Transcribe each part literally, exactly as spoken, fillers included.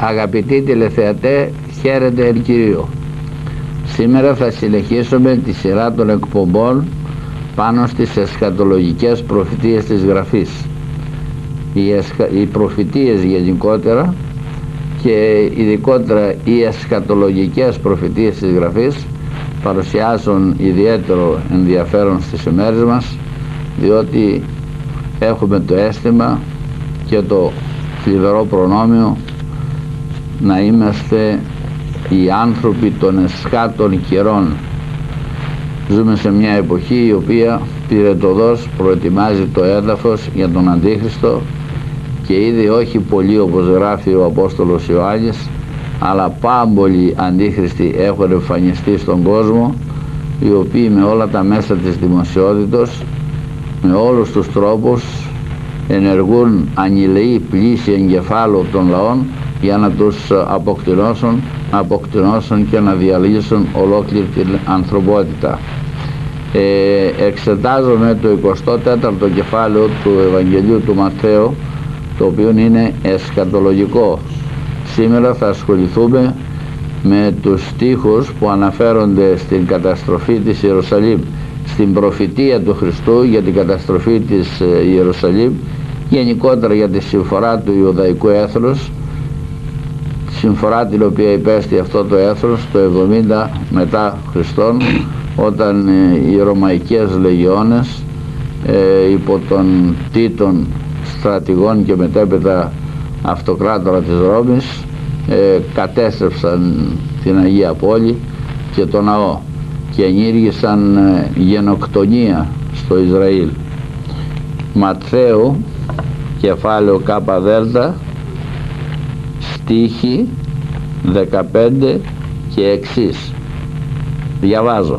Αγαπητοί τηλεθεατέ, χαίρετε εν Κυρίω. Σήμερα θα συνεχίσουμε τη σειρά των εκπομπών πάνω στις εσχατολογικές προφητείες της Γραφής. Οι, εσχα... οι προφητείες γενικότερα και ειδικότερα οι εσχατολογικές προφητείες της Γραφής παρουσιάζουν ιδιαίτερο ενδιαφέρον στις ημέρες μας, διότι έχουμε το αίσθημα και το θλιβερό προνόμιο να είμαστε οι άνθρωποι των εσχάτων καιρών. Ζούμε σε μια εποχή η οποία πυρετωδώς προετοιμάζει το έδαφος για τον Αντίχριστο και ήδη όχι πολύ, όπως γράφει ο Απόστολος Ιωάννης, αλλά πάμπολοι αντίχριστοι έχουν εμφανιστεί στον κόσμο, οι οποίοι με όλα τα μέσα της δημοσιότητος, με όλους τους τρόπους ενεργούν ανηλεή πλήση εγκεφάλου των λαών για να τους αποκτηνώσουν, αποκτηνώσουν και να διαλύσουν ολόκληρη την ανθρωπότητα. Ε, εξετάζουμε το εικοστό τέταρτο κεφάλαιο του Ευαγγελίου του Ματθαίου, το οποίο είναι εσχατολογικό. Σήμερα θα ασχοληθούμε με τους στίχους που αναφέρονται στην καταστροφή της Ιερουσαλήμ, στην προφητεία του Χριστού για την καταστροφή της Ιερουσαλήμ, γενικότερα για τη συμφορά του Ιουδαϊκού έθνους, συμφορά την οποία υπέστη αυτό το έθνος το εβδομήντα μετά Χριστόν, όταν οι ρωμαϊκές λεγιώνες ε, υπό τον Τίτων στρατηγών και μετέπειτα αυτοκράτορα της Ρώμης ε, κατέστρεψαν την Αγία Πόλη και τον ναό και ενήργησαν ε, γενοκτονία στο Ισραήλ. Ματθαίου κεφάλαιο Κάπα Δέλτα, στίχοι δεκαπέντε και εξής. Διαβάζω: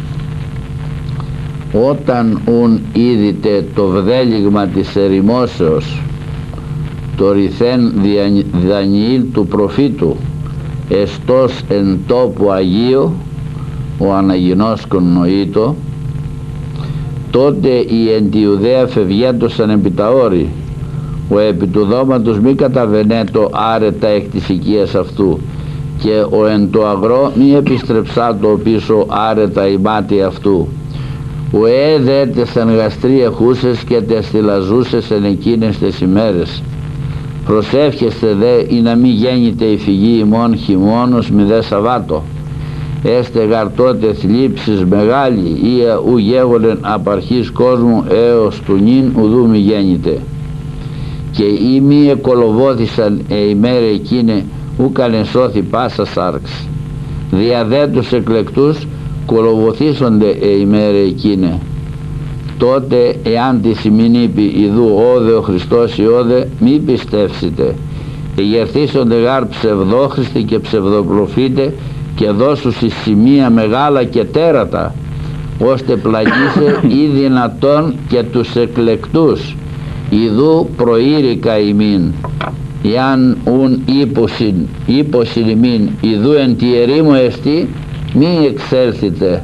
όταν ουν είδητε το βδέλιγμα της ερημόσεως, το ρηθέν Δανιήλ του προφήτου, εστός εν τόπου Αγίου, ο αναγινώσκον νοήτο, τότε οι εν τη Ιουδαία φευγέντωσαν επί τα όρη, ο επί του δώματος μη καταβενέτο άρετα εκ της οικίας αυτού, και ο εν το αγρό μη επιστρεψάτο πίσω άρετα η μάτη αυτού. Ουέ δε τες εν γαστροί εχούσες και τες θυλαζούσες εν εκείνες τες ημέρες. Προσεύχεστε δε ή να μη γέννηται η φυγή ημών χειμώνος μη δε Σαββάτο. Έστε γαρ τότε θλίψεις μεγάλη, ή ου γέγονεν απαρχής κόσμου έως του νυν ουδού μη γέννηται. Και ή μη εκολοβώθησαν ε ημέρε εκείνε ούκαν ενσώθη πάσα σάρξ. Δια δε τους εκλεκτούς κολοβωθήσονται ε ημέρε εκείνε. Τότε εάν τη ημίν είπε ιδού όδε ο Χριστός ιόδε, μη πιστεύσετε. Εγερθήσονται γάρ ψευδόχριστοι και ψευδοπροφήτε και δώσους εις σημεία μεγάλα και τέρατα, ώστε πλαγίσε ή δυνατόν και τους εκλεκτούς. Ιδού προήρικα ημίν, εάν ουν ύποσιν, ύποσιν ημίν, ιδού εν τη ερήμου εστί, μη εξέλθετε.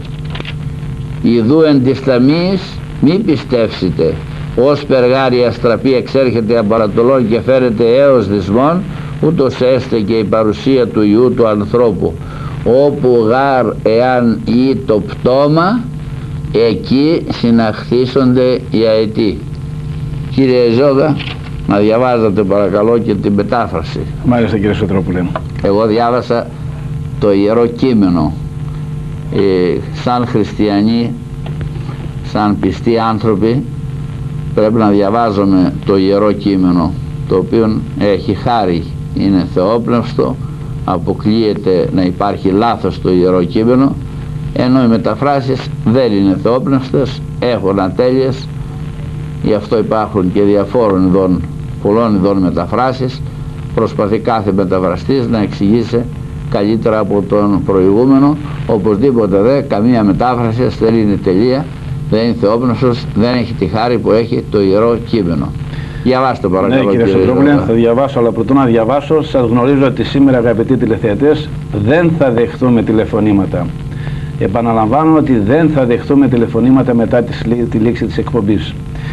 Ιδού εν της ταμής, μη πιστεύσετε. Ως περγάρι αστραπή εξέρχεται απαρατολών και φέρεται έως δυσμών, ούτως έστε και η παρουσία του Υιού του ανθρώπου. Όπου γάρ εάν ή το πτώμα, εκεί συναχθήσονται οι αετοί. Κύριε Ζώγα, να διαβάζετε παρακαλώ και την μετάφραση. Μάλιστα κύριε Σωτρόπουλε. Εγώ διάβασα το Ιερό Κείμενο. Ε, σαν χριστιανοί, σαν πιστοί άνθρωποι, πρέπει να διαβάζουμε το Ιερό Κείμενο, το οποίο έχει χάρη, είναι θεόπνευστο, αποκλείεται να υπάρχει λάθος στο Ιερό Κείμενο, ενώ οι μεταφράσεις δεν είναι θεόπνευστες, έχουν ατέλειες. Γι' αυτό υπάρχουν και διαφόρων ειδών, πολλών ειδών μεταφράσεις. Προσπαθεί κάθε μεταφραστής να εξηγήσει καλύτερα από τον προηγούμενο. Οπωσδήποτε δε καμία μετάφραση δεν είναι τελεία, δεν είναι θεόπνευστος, δεν έχει τη χάρη που έχει το Ιερό Κείμενο. Διαβάστε παρακαλώ. Ναι, κύριε Σωτρόπουλε, θα διαβάσω, αλλά πρωτού να διαβάσω, σας γνωρίζω ότι σήμερα, αγαπητοί τηλεθεατές, δεν θα δεχθούμε τηλεφωνήματα. Επαναλαμβάνω ότι δεν θα δεχθούμε τηλεφωνήματα μετά τη λήξη της εκπομπής.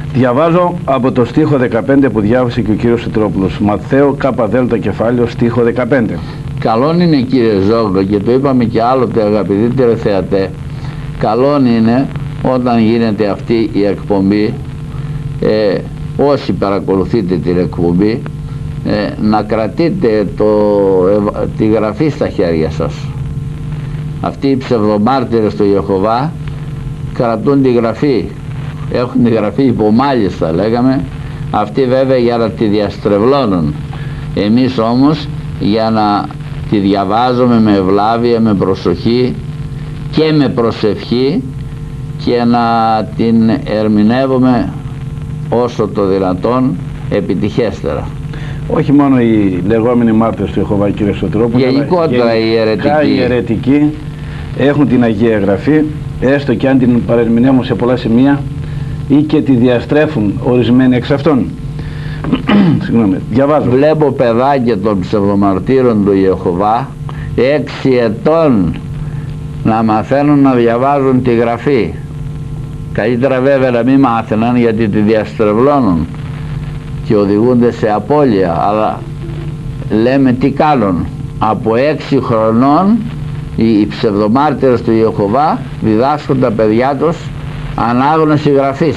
Διαβάζω από το στίχο δεκαπέντε που διάβασε και ο κύριος Σωτηρόπουλος. Ματθαίο ΚΔ κεφάλαιο στίχο δεκαπέντε. Καλόν είναι, κύριε Ζόγκο, και το είπαμε και άλλοτε, αγαπητοί τηλεθεατέ, καλόν είναι όταν γίνεται αυτή η εκπομπή, ε, όσοι παρακολουθείτε την εκπομπή, ε, να κρατείτε το, ε, τη γραφή στα χέρια σας. Αυτοί οι ψευδομάρτυρες του Ιεχωβά κρατούν τη γραφή, έχουν τη γραφή υπομάλιστα, λέγαμε, αυτοί βέβαια για να τη διαστρεβλώνουν, εμείς όμως για να τη διαβάζουμε με ευλάβεια, με προσοχή και με προσευχή και να την ερμηνεύουμε όσο το δυνατόν επιτυχέστερα. Όχι μόνο οι λεγόμενοι μάρτυρες του Ιεχωβά, κύριε Σωτηρόπουλο, γενικότερα οι αιρετικοί. οι αιρετικοί έχουν την Αγία Γραφή, έστω και αν την παρερμηνεύουν σε πολλά σημεία ή και τη διαστρέφουν ορισμένοι εξ αυτών. Συγγνώμη, διαβάζω. Βλέπω παιδάκια των ψευδομαρτύρων του Ιεχωβά έξι ετών να μαθαίνουν να διαβάζουν τη γραφή. Καλύτερα βέβαια να μην μάθαιναν, γιατί τη διαστρεβλώνουν και οδηγούνται σε απώλεια, αλλά λέμε τι κάνουν. Από έξι χρονών οι ψευδομάρτυρες του Ιεχωβά διδάσκουν τα παιδιά τους ανάγνωση γραφής.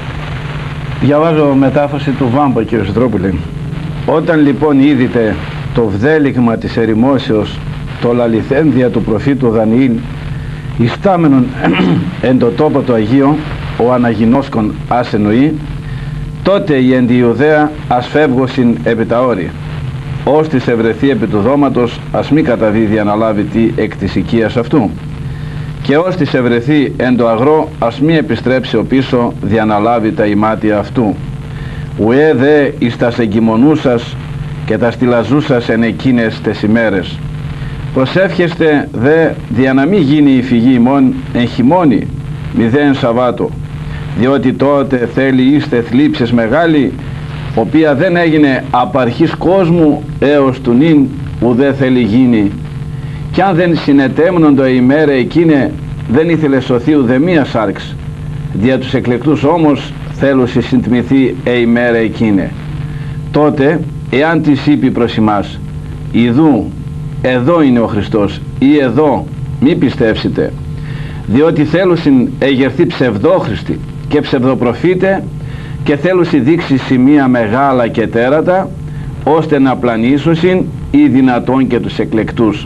Διαβάζω μετάφραση του Βάμπα, κύριε Σωτηρόπουλε. Όταν λοιπόν είδητε το βδέλιγμα της ερημόσεως, το λαληθένδια του προφήτου Δανιήλ, ιστάμενον εν το τόπο το Αγίο, ο αναγινώσκον ας εννοεί, τότε η εν τη Ιουδαία ας φεύγωσιν επί τα όρη, ως της ευρεθεί επί του δώματος ας μη καταδίδει αναλάβει τι εκ της οικίας αυτού, και ως της ευρεθεί εν το αγρό ας μη επιστρέψει ο πίσω διαναλάβει τα ημάτια αυτού, ουέ δε εις τας εγκυμονούσας και τα στυλαζούσας εν εκείνες τες ημέρες. Προσεύχεστε δε δια να μη γίνει η φυγή ημών εν χειμώνη μηδέν Σαββάτο, διότι τότε θέλει είστε θλίψες μεγάλη, οποία δεν έγινε απ' αρχής κόσμου έως του νυν ουδέ θέλει γίνει, κι αν δεν συνετέμνοντο η ημέρα εκείνη δεν ήθελε σωθεί ουδεμία σάρξ, δια τους εκλεκτούς όμως θέλουσι συντμηθεί η ημέρα εκείνη. Τότε εάν της είπε προς ημάς, ιδού εδώ είναι ο Χριστός ή εδώ μη πιστεύσετε, διότι θέλουσιν εγερθεί ψευδόχριστοι και ψευδοπροφήτε και θέλουσι δείξει σημεία μεγάλα και τέρατα, ώστε να πλανήσωσιν ή δυνατόν και τους εκλεκτούς.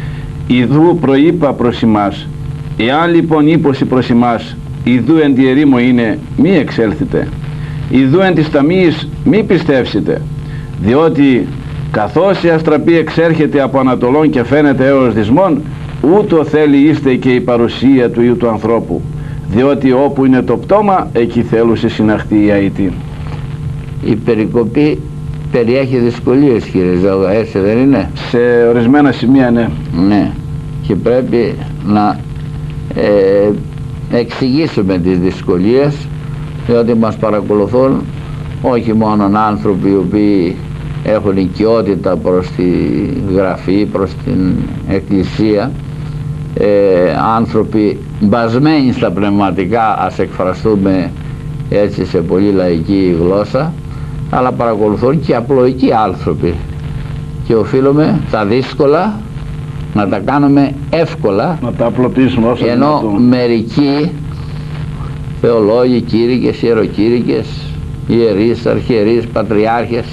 Ιδού προείπα προς ημάς, εάν λοιπόν ύπωση προς ημάς, ιδού εν τη ερήμο είναι μη εξέλθετε, ιδού εν της ταμείας μη πιστεύσετε, διότι καθώς η αστραπή εξέρχεται από Ανατολών και φαίνεται έως δυσμών, ούτω θέλει είστε και η παρουσία του Υιού του ανθρώπου, διότι όπου είναι το πτώμα εκεί θέλουσε συναχθεί η αητή. Η περικοπή περιέχει δυσκολίες, κύριε Ζόγα, έτσι δεν είναι? Σε ορισμένα σημεία ναι. Ναι, και πρέπει να ε, εξηγήσουμε τις δυσκολίες, διότι μας παρακολουθούν όχι μόνο άνθρωποι οι οποίοι έχουν οικειότητα προς τη γραφή, προς την εκκλησία, ε, άνθρωποι μπασμένοι στα πνευματικά, ας εκφραστούμε έτσι σε πολύ λαϊκή γλώσσα, αλλά παρακολουθούν και απλοϊκοί άνθρωποι και οφείλουμε τα δύσκολα να τα κάνουμε εύκολα, να τα απλοποιήσουμε όσο ενώ δυνατόν. Μερικοί θεολόγοι, κήρυκες, ιεροκήρυκες, ιερείς, αρχιερείς, πατριάρχες,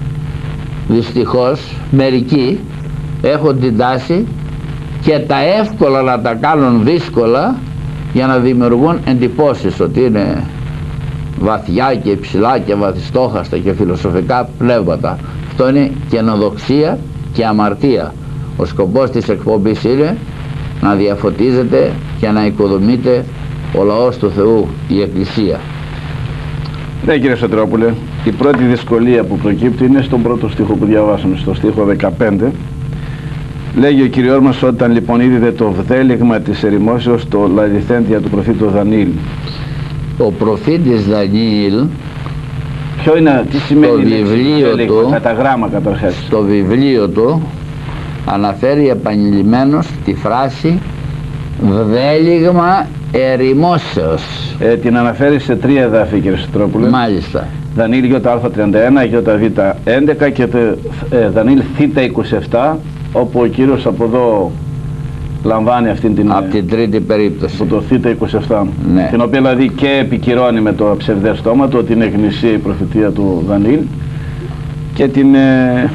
δυστυχώς μερικοί έχουν την τάση και τα εύκολα να τα κάνουν δύσκολα για να δημιουργούν εντυπώσεις ότι είναι βαθιά και υψηλά και βαθιστόχαστα και φιλοσοφικά πνεύματα. Αυτό είναι καινοδοξία και αμαρτία. Ο σκοπός της εκπομπής είναι να διαφωτίζεται και να οικοδομείται ο λαός του Θεού, η Εκκλησία. Ναι, κύριε Σωτηρόπουλε, η πρώτη δυσκολία που προκύπτει είναι στον πρώτο στίχο που διαβάσαμε, στο στίχο δεκαπέντε. Λέγει ο Κυριός μας, όταν λοιπόν είδετε το βδέλιγμα της ερημόσεως, το λαληθέντια του προφήτου Δανιήλ. Ο προφήτης Δανιήλ, ποιο είναι, τι σημαίνει το βιβλίο βδέλιγμα, του, κατά γράμμα καταρχάς? στο βιβλίο του αναφέρει επανειλημμένως τη φράση βδέλιγμα ερημόσεως. Ε, την αναφέρει σε τρία εδάφη, κύριε Σωτηρόπουλε. Μάλιστα. Δανείλ Ι τριάντα ένα, Ι Β έντεκα και το, ε, Δανείλ Θ είκοσι επτά, όπου ο κύριος από εδώ λαμβάνει αυτήν την, από την τρίτη περίπτωση, από το Θ είκοσι επτά, ναι. την οποία δηλαδή και επικυρώνει με το ψευδές στόμα του ότι είναι γνησία η προφητεία του Δανείλ και την ε,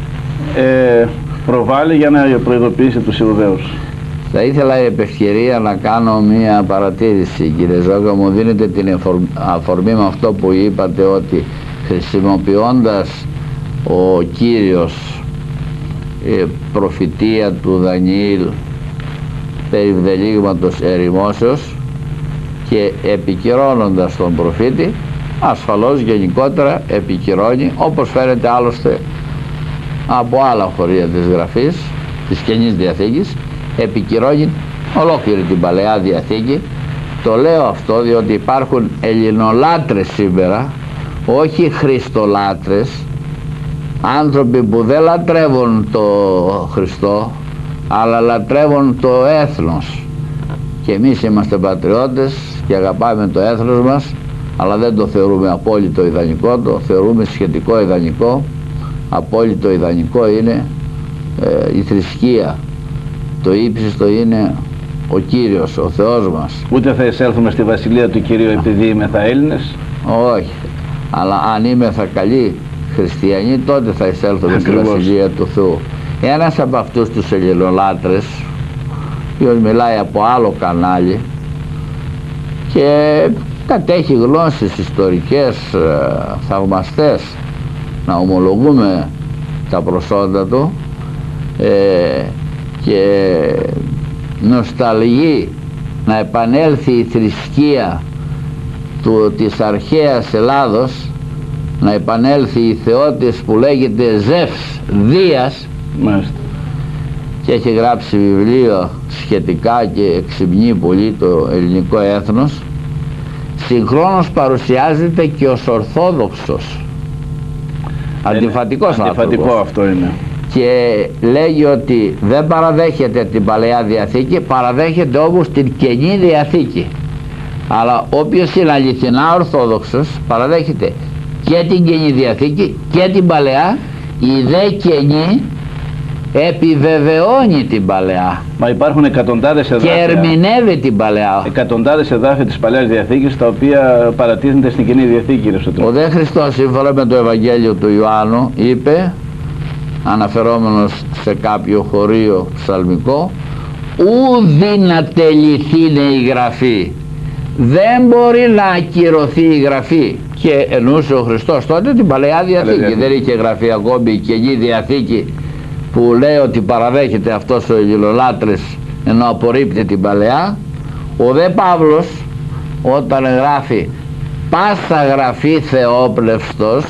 ε, προβάλλει για να προειδοποιήσει τους Ιουδαίους. Θα ήθελα επ' ευκαιρία να κάνω μία παρατήρηση, κύριε Ζόκα, μου δίνετε την αφορμή με αυτό που είπατε, ότι χρησιμοποιώντας ο Κύριος η προφητεία του Δανιήλ περί βδελίγματος ερημόσεως και επικυρώνοντας τον προφήτη, ασφαλώς γενικότερα επικυρώνει, όπως φαίνεται άλλωστε από άλλα χωρία της Γραφής της Καινής Διαθήκης, επικυρώνει ολόκληρη την Παλαιά Διαθήκη. Το λέω αυτό διότι υπάρχουν ελληνολάτρες σήμερα, όχι χριστολάτρες, άνθρωποι που δεν λατρεύουν το Χριστό αλλά λατρεύουν το έθνος, και εμείς είμαστε πατριώτες και αγαπάμε το έθνος μας, αλλά δεν το θεωρούμε απόλυτο ιδανικό, το θεωρούμε σχετικό ιδανικό. Απόλυτο ιδανικό είναι ε, η θρησκεία, το ύψιστο είναι ο Κύριος, ο Θεός μας. Ούτε θα εισέλθουμε στη Βασιλεία του Κυρίου επειδή είμεθα Έλληνες. Όχι, αλλά αν είμεθα καλοί χριστιανοί, τότε θα εισέλθουμε Ακριβώς. στη Βασιλεία του Θεού. Ένας από αυτούς τους ελληνολάτρες, ποιος μιλάει από άλλο κανάλι και κατέχει γνώσεις ιστορικές θαυμαστές, να ομολογούμε τα προσόντα του, ε, και νοσταλγεί να επανέλθει η θρησκεία του, της αρχαίας Ελλάδος, να επανέλθει η θεότης που λέγεται Ζεύς Δίας. Μάλιστα. Και έχει γράψει βιβλίο σχετικά και εξυμνεί πολύ το ελληνικό έθνος. Συγχρόνως παρουσιάζεται και ως Ορθόδοξος, αντιφατικός άνθρωπος. Αντιφατικό αυτό είναι. Και λέγει ότι δεν παραδέχεται την Παλαιά Διαθήκη, παραδέχεται όμως την Καινή Διαθήκη. Αλλά όποιος είναι αληθινά Ορθόδοξος παραδέχεται και την Καινή Διαθήκη και την Παλαιά. Η δε Καινή επιβεβαιώνει την Παλαιά. Μα υπάρχουν εκατοντάδες εδάφια και ερμηνεύει την Παλαιά. Εκατοντάδες εδάφια της Παλαιάς Διαθήκης τα οποία παρατίθενται στην Καινή Διαθήκη. Ο δε Χριστός, σύμφωνα με το Ευαγγέλιο του Ιωάννου, είπε, αναφερόμενος σε κάποιο χωρίο ψαλμικό, ουδή να τελειθήνε η Γραφή, δεν μπορεί να ακυρωθεί η Γραφή. Και εννοούσε ο Χριστός τότε την Παλαιά Διαθήκη. Διαθήκη. Δεν είχε γραφεί ακόμη η Καινή Διαθήκη που λέει ότι παραδέχεται αυτός ο ελληνολάτρης ενώ απορρίπτει την Παλαιά. Ο δε Παύλος όταν γράφει πάσα γραφή θεόπνευστος,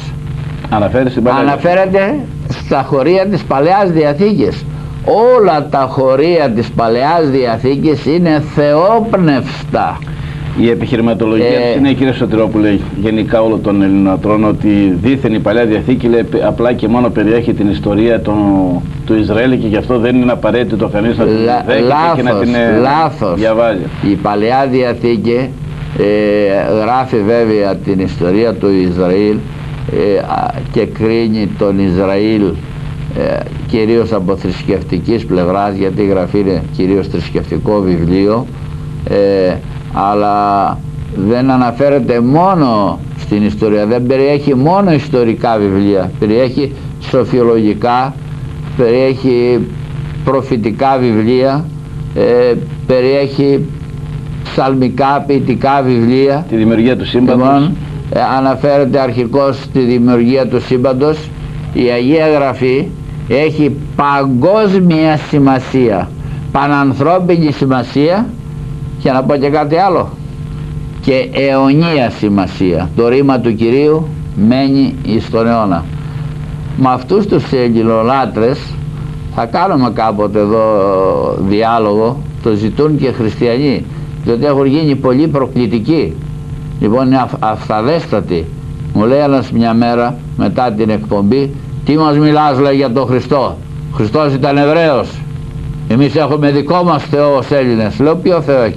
αναφέρεται στα χωρία της Παλαιάς Διαθήκης. Όλα τα χωρία της Παλαιάς Διαθήκης είναι θεόπνευστα. Η επιχειρηματολογία ε, είναι, κύριε Σωτηρόπουλε, γενικά όλων των Ελληνατρών, ότι δήθεν η Παλαιά Διαθήκη λέει, απλά και μόνο περιέχει την ιστορία των, του Ισραήλ και γι' αυτό δεν είναι απαραίτητο κανείς να την δέχεται λάθος, και να την λάθος. διαβάζει. Η Παλαιά Διαθήκη ε, γράφει βέβαια την ιστορία του Ισραήλ ε, και κρίνει τον Ισραήλ ε, κυρίως από θρησκευτικής πλευράς, γιατί η γραφή είναι κυρίως θρησκευτικό βιβλίο, ε, αλλά δεν αναφέρεται μόνο στην ιστορία, δεν περιέχει μόνο ιστορικά βιβλία, περιέχει σοφιολογικά, περιέχει προφητικά βιβλία, ε, περιέχει ψαλμικά, ποιητικά βιβλία. Τη δημιουργία του σύμπαντος. Λοιπόν, ε, αναφέρεται αρχικώς στη δημιουργία του σύμπαντος. Η Αγία Γραφή έχει παγκόσμια σημασία, πανανθρώπινη σημασία, και να πω και κάτι άλλο, και αιωνία σημασία. Το ρήμα του Κυρίου μένει εις τον αιώνα. Με αυτούς τους ελληνολάτρες θα κάνουμε κάποτε εδώ διάλογο, το ζητούν και χριστιανοί, διότι έχουν γίνει πολύ προκλητικοί. Λοιπόν, είναι αυ αυθαδέστατοι. Μου λέει ένας μια μέρα μετά την εκπομπή, τι μας μιλάς, λέει, για τον Χριστό? Ο Χριστός ήταν Εβραίος, εμείς έχουμε δικό μας Θεό ως Έλληνες. Λέω, ποιο Θεό έχετε?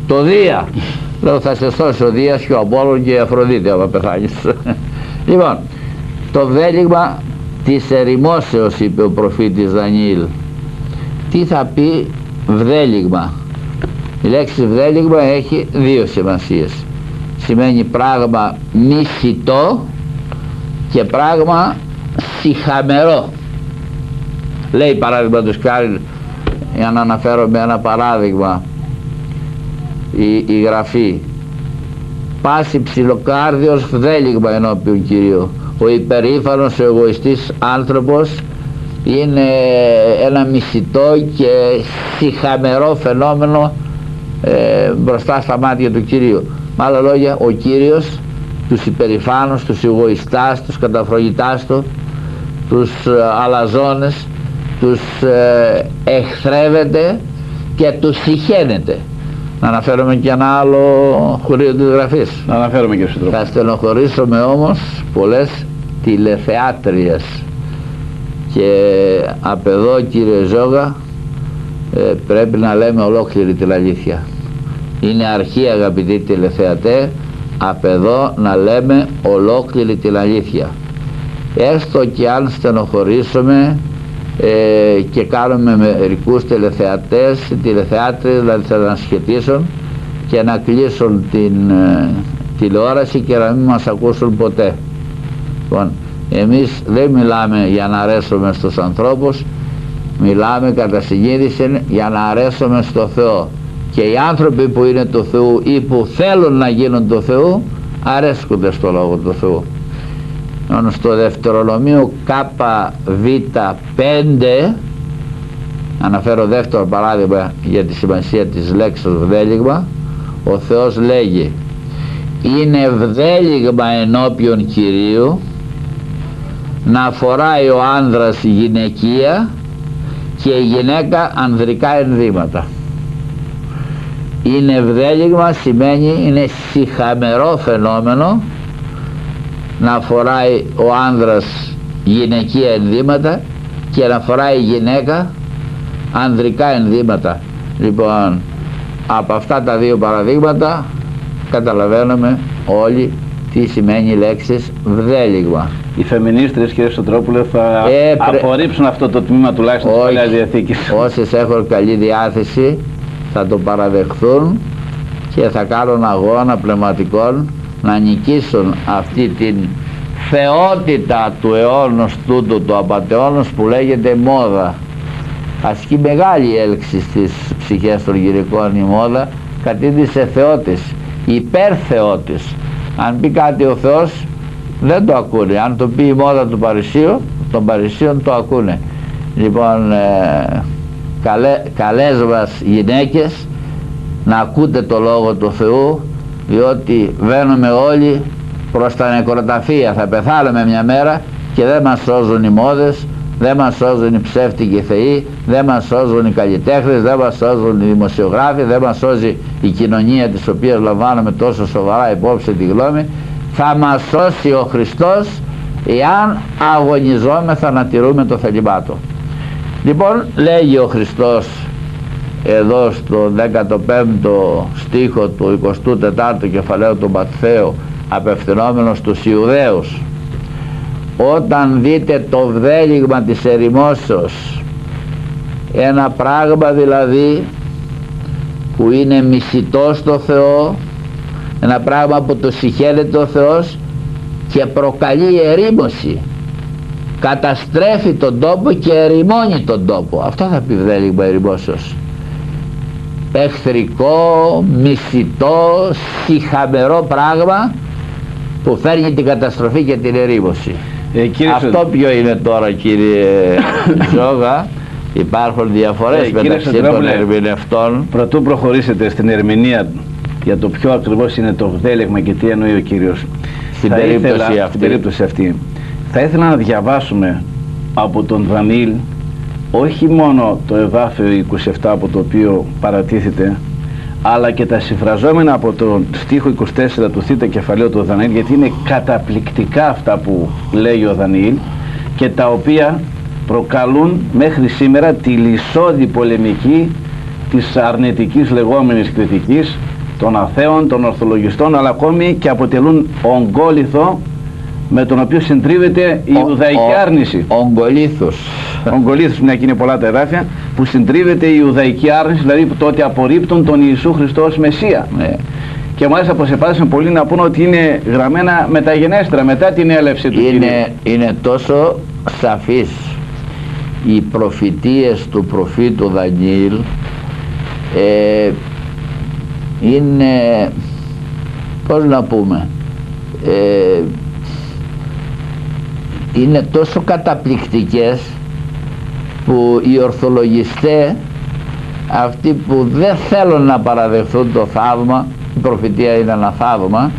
το Δία. Λέω θα σε σώσει ο Δίας και ο Απόλλων και η Αφροδίτη άμα πεθάνεις. Λοιπόν, το βδέλιγμα της ερημόσεως, είπε ο προφήτης Δανιήλ. Τι θα πει βδέλιγμα? Η λέξη βδέλιγμα έχει δύο σημασίες. Σημαίνει πράγμα μισητό και πράγμα σιχαμερό. Λέει παραδείγματος χάρη, για να αναφέρω με ένα παράδειγμα, η, η γραφή πάση ψιλοκάρδιος βδέλιγμα ενώπιον Κυρίου. Ο υπερήφανος, ο εγωιστής άνθρωπος είναι ένα μισητό και σιχαμερό φαινόμενο ε, μπροστά στα μάτια του Κυρίου. Με άλλα λόγια, ο Κύριος τους υπερηφάνους, τους εγωιστάς, τους καταφρονητάς του, τους ε, αλαζόνες, τους ε, εχθρεύεται και τους συχαίνεται. Να αναφέρουμε και ένα άλλο χωρίο της γραφής. Να αναφέρουμε και στον τρόπο. Θα στενοχωρήσουμε όμως πολλές τηλεθεάτριες. Και απ' εδώ, κύριε Ζόγα, ε, πρέπει να λέμε ολόκληρη την αλήθεια. Είναι αρχή, αγαπητοί τηλεθεατέ, απ' εδώ να λέμε ολόκληρη την αλήθεια. Έστω και αν στενοχωρήσουμε ε, και κάνουμε μερικούς τηλεθεατές, τηλεθεάτριες να τις ανασχετήσουν και να κλείσουν την ε, τηλεόραση και να μην μας ακούσουν ποτέ. Λοιπόν, εμείς δεν μιλάμε για να αρέσουμε στους ανθρώπους, μιλάμε κατά συνείδηση για να αρέσουμε στο Θεό. Και οι άνθρωποι που είναι του Θεού ή που θέλουν να γίνουν του Θεού αρέσκονται στο Λόγο του Θεού. Στο Δευτερονομείο Κάπα Β πέντε, αναφέρω δεύτερο παράδειγμα για τη σημασία της λέξης βδέλιγμα, ο Θεός λέγει: είναι βδέλιγμα ενώπιον Κυρίου να φοράει ο άνδρας γυναικεία και η γυναίκα ανδρικά ενδύματα. Είναι βδέλιγμα σημαίνει είναι σιχαμερό φαινόμενο να φοράει ο άνδρας γυναικεία ενδύματα και να φοράει η γυναίκα ανδρικά ενδύματα. Λοιπόν, από αυτά τα δύο παραδείγματα καταλαβαίνουμε όλοι τι σημαίνει η λέξη βδέλιγμα. Οι φεμινίστρες, κύριε Σωτρόπουλε, θα ε, πρε... απορρίψουν αυτό το τμήμα τουλάχιστον της Παλαιάς Διαθήκης. Όσες έχουν καλή διάθεση θα το παραδεχθούν και θα κάνουν αγώνα πνευματικών να νικήσουν αυτή την θεότητα του αιώνος τούτου, του απατεώνος που λέγεται μόδα. Ασκεί μεγάλη έλξη στις ψυχές των γυναικών η μόδα, κατήντησε σε θεότης, υπερθεότης. Αν πει κάτι ο Θεός δεν το ακούνε, αν το πει η μόδα του Παρισίου, των Παρισίων το ακούνε. Λοιπόν, ε, καλέ, καλές μας γυναίκες να ακούτε το Λόγο του Θεού, διότι βαίνουμε όλοι προς τα νεκροταφεία, θα πεθάνουμε μια μέρα και δεν μας σώζουν οι μόδες, δεν μας σώζουν οι ψεύτικοι θεοί, δεν μας σώζουν οι καλλιτέχνες, δεν μας σώζουν οι δημοσιογράφοι, δεν μας σώζει η κοινωνία της οποίας λαμβάνουμε τόσο σοβαρά υπόψη τη γνώμη. Θα μας σώσει ο Χριστός εάν αγωνιζόμεθα να τηρούμε το θελημάτο. Λοιπόν, λέγει ο Χριστός εδώ στο δέκατο πέμπτο στίχο του εικοστού τετάρτου κεφαλαίου του Ματθαίου, απευθυνόμενος στους Ιουδαίους: όταν δείτε το βδέλιγμα της ερημόσεως, ένα πράγμα δηλαδή που είναι μισητό στο Θεό, ένα πράγμα που το συχαίνεται ο Θεός και προκαλεί ερήμωση, καταστρέφει τον τόπο και ερημώνει τον τόπο, αυτό θα πει βδέλιγμα ερημόσεως. Εχθρικό, μισητό, σιχαμερό πράγμα που φέρνει την καταστροφή και την ερήμωση. Ε, αυτό σω... ποιο είναι τώρα, κύριε Ζόγα? Υπάρχουν διαφορές ε, μεταξύ των ερμηνευτών. Πρωτού προχωρήσετε στην ερμηνεία για το ποιο ακριβώς είναι το βδέλεγμα και τι εννοεί ο Κύριος, στην περίπτωση, ήθελα, αυτή. περίπτωση αυτή θα ήθελα να διαβάσουμε από τον Δανιήλ όχι μόνο το εδάφιο είκοσι επτά από το οποίο παρατίθεται, αλλά και τα συμφραζόμενα από τον στίχο είκοσι τέσσερα του θήτα κεφαλαίου του Δανιήλ, γιατί είναι καταπληκτικά αυτά που λέει ο Δανιήλ και τα οποία προκαλούν μέχρι σήμερα τη λυσώδη πολεμική της αρνητικής λεγόμενης κριτικής των αθέων, των ορθολογιστών, αλλά ακόμη και αποτελούν ογκόλιθο με τον οποίο συντρίβεται η Ο, Ιουδαϊκή ο, άρνηση. Ογκολίθος. Ογκολίθος, μια και είναι πολλά τα εδάφια, που συντρίβεται η Ιουδαϊκή άρνηση, δηλαδή το ότι απορρίπτουν τον Ιησού Χριστό ως Μεσσία. Ναι. Και μάλιστα προσεπάθησαν πολλοί να πούνε ότι είναι γραμμένα μεταγενέστερα, μετά την έλευση του Κυρίου. Είναι, είναι τόσο σαφής οι προφητείες του προφήτου Δανιήλ, ε, είναι, πώς να πούμε, ε, είναι τόσο καταπληκτικές που οι ορθολογιστές, αυτοί που δεν θέλουν να παραδεχθούν το θαύμα, η προφητεία είναι ένα θαύμα,